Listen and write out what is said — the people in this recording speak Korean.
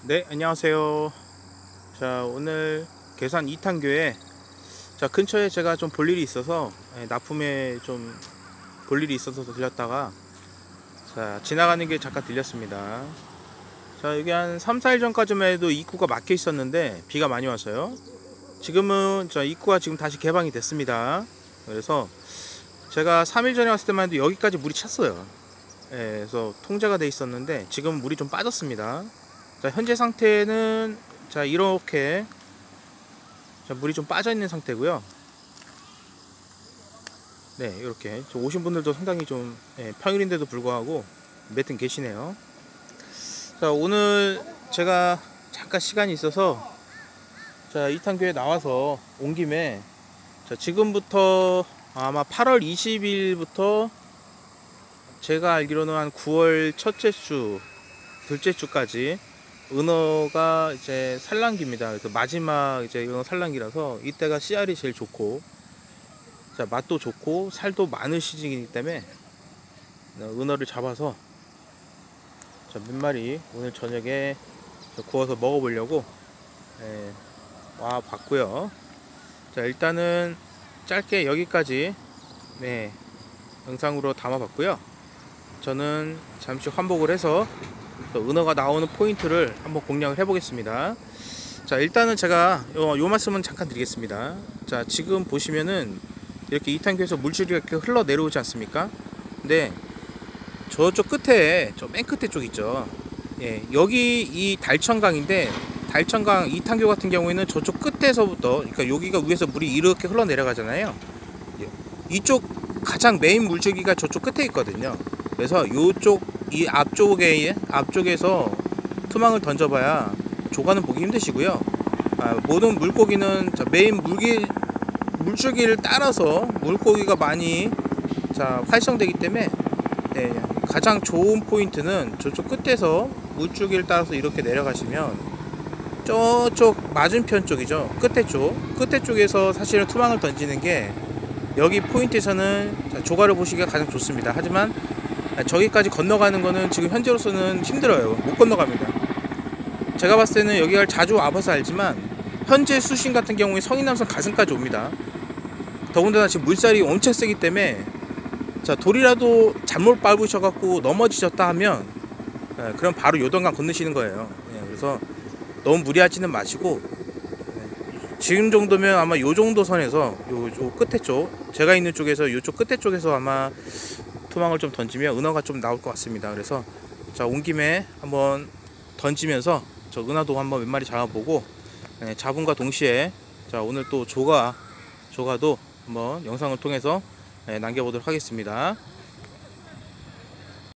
네, 안녕하세요. 자, 오늘 계산 2탄교에 근처에 제가 좀 볼 일이 있어서 납품에 좀 볼 일이 있어서 들렸다가 지나가는 길 잠깐 들렸습니다. 자, 여기 한 3, 4일 전까지만 해도 입구가 막혀 있었는데 비가 많이 와서요. 지금은 입구가 지금 다시 개방이 됐습니다. 그래서 제가 3일 전에 왔을 때만 해도 여기까지 물이 찼어요. 그래서 통제가 돼 있었는데 지금 물이 좀 빠졌습니다. 자, 현재 상태는 이렇게 물이 좀 빠져 있는 상태고요. 네, 이렇게 오신 분들도 상당히 좀 평일인데도 불구하고 몇 분 계시네요. 자, 오늘 제가 잠깐 시간이 있어서 이탄교에 나와서 온 김에 지금부터 아마 8월 20일부터 제가 알기로는 한 9월 첫째 주, 둘째 주까지 은어가 이제 산란기입니다. 그래서 마지막 이제 은어 산란기라서 이때가 씨알이 제일 좋고, 맛도 좋고 살도 많은 시즌이기 때문에 은어를 잡아서 몇 마리 오늘 저녁에 구워서 먹어보려고 와 봤고요. 일단은 짧게 여기까지 영상으로 담아봤고요. 저는 잠시 환복을 해서 은어가 나오는 포인트를 한번 공략을 해보겠습니다. 일단은 제가 요 말씀은 잠깐 드리겠습니다. 지금 보시면은 이렇게 이탄교에서 물줄이 이렇게 흘러 내려오지 않습니까? 근데 저쪽 끝에 맨 끝에 쪽 있죠. 여기 이 달천강인데, 달천강 이탄교 같은 경우에는 저쪽 끝에서부터, 그러니까 여기가 위에서 물이 이렇게 흘러 내려가잖아요. 이쪽 가장 메인 물줄기가 저쪽 끝에 있거든요. 그래서 요쪽 이 앞쪽에서 투망을 던져봐야 조과는 보기 힘드시고요. 모든 물고기는 메인 물줄기를 따라서 물고기가 많이 활성되기 때문에 가장 좋은 포인트는 저쪽 끝에서 물줄기를 따라서 이렇게 내려가시면 저쪽 맞은편 쪽이죠. 끝에 쪽에서 사실은 투망을 던지는 게 여기 포인트에서는 조과를 보시기가 가장 좋습니다. 하지만 저기까지 건너가는 거는 지금 현재로서는 힘들어요. 못 건너갑니다. 제가 봤을 때는 여기가 자주 와봐서 알지만 현재 수심 같은 경우에 성인남선 가슴까지 옵니다. 더군다나 지금 물살이 엄청 세기 때문에 돌이라도 잘못 밟으셔갖고 넘어지셨다 하면 그럼 바로 요동강 건너시는 거예요. 그래서 너무 무리하지는 마시고 지금 정도면 아마 요 정도 선에서 요 끝에 쪽, 제가 있는 쪽에서 요쪽 끝에 쪽에서 아마 투망을 좀 던지면 은어가 좀 나올 것 같습니다. 그래서 온 김에 한번 던지면서 은어도 한번 몇 마리 잡아보고 잡음과 동시에 오늘 또 조가도 한번 영상을 통해서 남겨보도록 하겠습니다.